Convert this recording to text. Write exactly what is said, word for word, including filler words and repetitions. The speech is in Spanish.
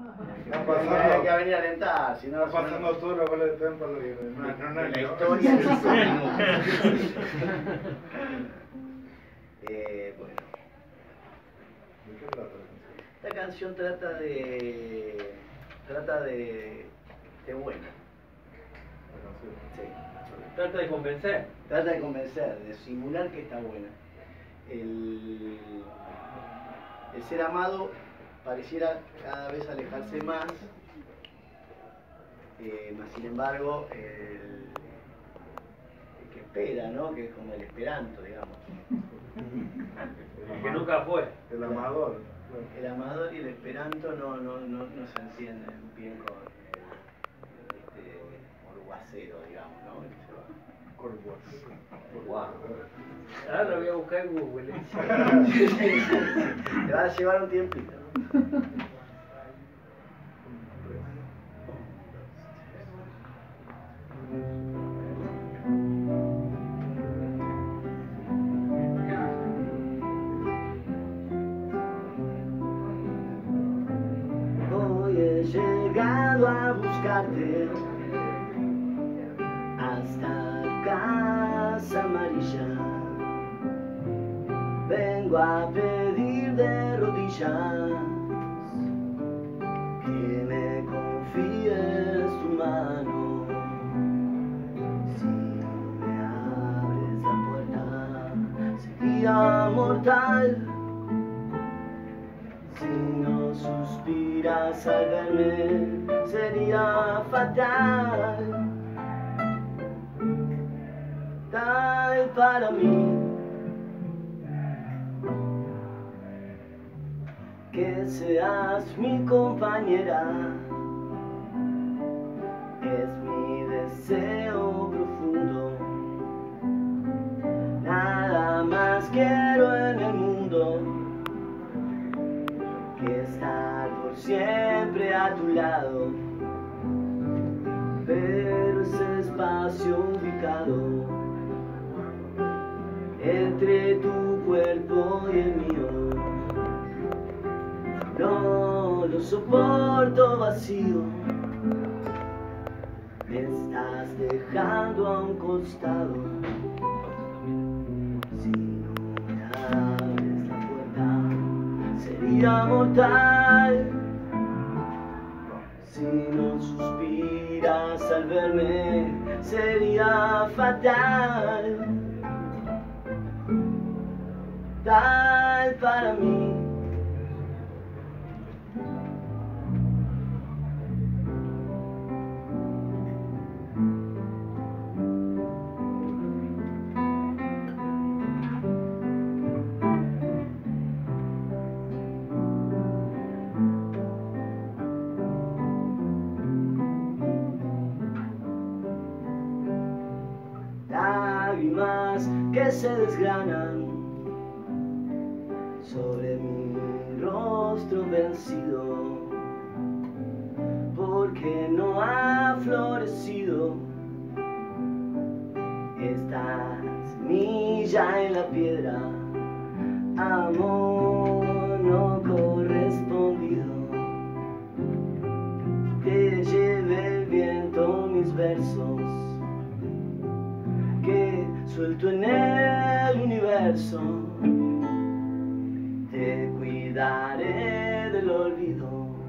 Está pasando, hay que venir a alentar, si no... está pasando todo la bola de tiempo en la historia de cinco minutos. eh, bueno. ¿De qué trata la canción? Esta canción trata de... trata de... de bueno. La canción. Sí. Trata de convencer. Trata de convencer, de simular que está buena. El, el ser amado pareciera cada vez alejarse más, eh, más sin embargo, el, el que espera, ¿no? Que es como el esperanto, digamos. Que nunca fue. El amador. El amador y el esperanto no, no, no, no se encienden bien con el, este orguacero, digamos, ¿no? El que se va. Wow. Ahora lo voy a buscar en Google. Te va a llevar un tiempito. Hoy he llegado a buscarte hasta Casa Amarilla. Vengo a pedir de rodillas que me confíes tu mano. Si me abres la puerta sería mortal. Si no suspiras al verme sería fatal. Tal para mí que seas mi compañera, es mi deseo profundo. Nada más quiero en el mundo que estar por siempre a tu lado, pero ese espacio ubicado entre tu cuerpo y el mío no lo soporto vacío. Me estás dejando a un costado. Si no me abres la puerta sería mortal. Si no suspiras al verme sería fatal. Tal para mí lágrimas que se desgranan sobre mi rostro vencido, porque no ha florecido esta semilla en la piedra, amor no correspondido. Que lleve el viento mis versos, que suelto en el universo. Te cuidaré del olvido.